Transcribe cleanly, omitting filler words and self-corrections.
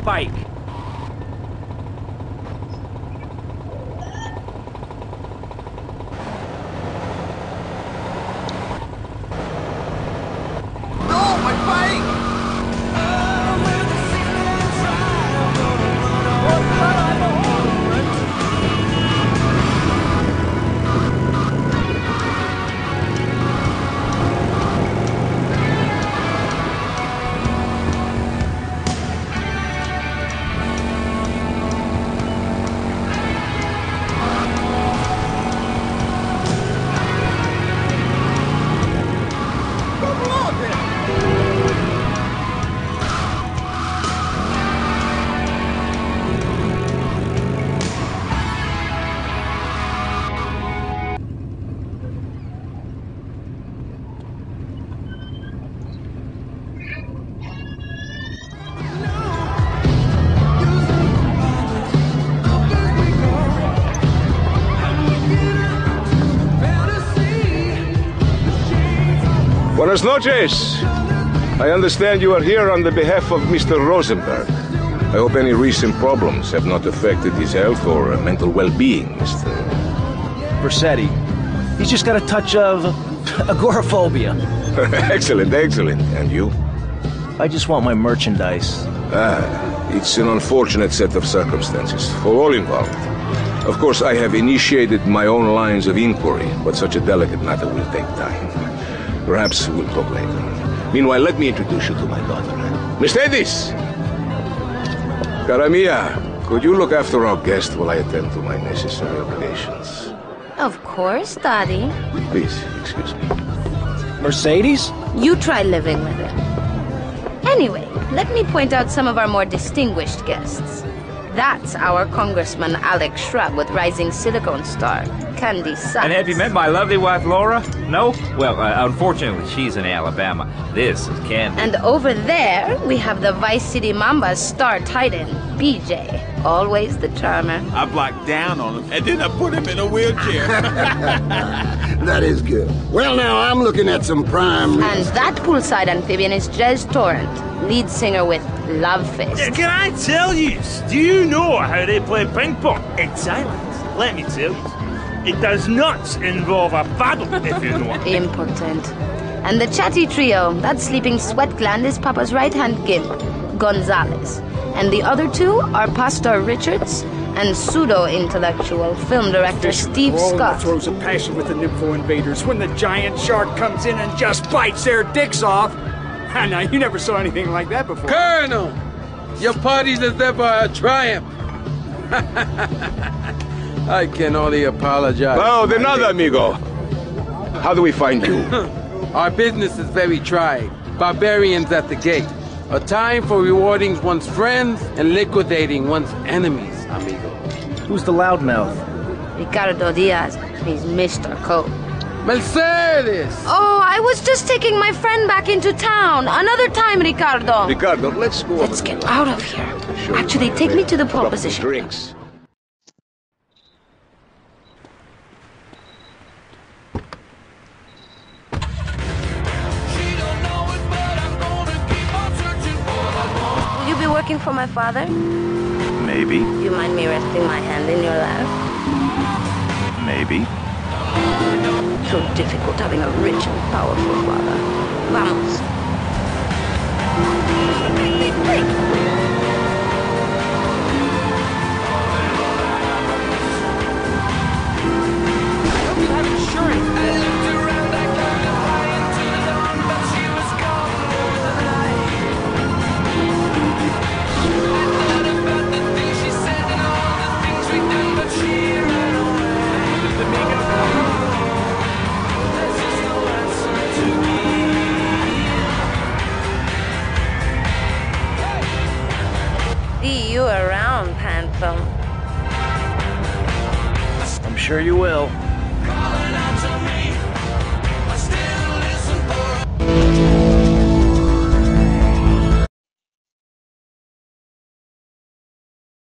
bike. Buenas noches. I understand you are here on the behalf of Mr. Rosenberg. I hope any recent problems have not affected his health or mental well-being, Mr. Vercetti. He's just got a touch of agoraphobia. Excellent, excellent. And you? I just want my merchandise. It's an unfortunate set of circumstances for all involved. Of course, I have initiated my own lines of inquiry, but such a delicate matter will take time. Perhaps we'll talk later. Meanwhile, let me introduce you to my daughter. Mercedes! Cara mia, could you look after our guest while I attend to my necessary obligations? Of course, Daddy. Please, excuse me. Mercedes? You try living with it. Anyway, let me point out some of our more distinguished guests. That's our Congressman Alex Shrub with Rising Silicone Star, Candy Sachs. And have you met my lovely wife, Laura? No? Well, unfortunately, she's in Alabama. This is Candy. And over there, we have the Vice City Mamba's star titan, BJ. Always the charmer. I blocked down on him, and then I put him in a wheelchair. That is good. Well, now, I'm looking at some prime... And that poolside amphibian is Jez Torrent, lead singer with Love Fist. Yeah, can I tell you? Do you know how they play ping pong? It's silent. Let me tell you. It does not involve a paddle, if you know what. Impotent. And the chatty trio, that sleeping sweat gland is Papa's right-hand gimp, Gonzalez. And the other two are Pastor Richards and pseudo-intellectual film director Steve Scott. Throws a passion with the Nympho invaders when the giant shark comes in and just bites their dicks off. I know, you never saw anything like that before. Colonel! Your party deserve a triumph. I can only apologize. Oh, de nada, amigo. How do we find you? Our business is very trying. Barbarians at the gate. A time for rewarding one's friends and liquidating one's enemies, amigo. Who's the loudmouth? Ricardo Diaz. He's Mr. Cope. Mercedes! Oh, I was just taking my friend back into town. Another time, Ricardo. Ricardo, let's go. Let's get out of here. Actually, take me to the pole position. Drinks. Will you be working for my father? Maybe. You mind me resting my hand in your lap? Maybe. So difficult having a rich and powerful father. Vamos. See you around, handsome. I'm sure you will.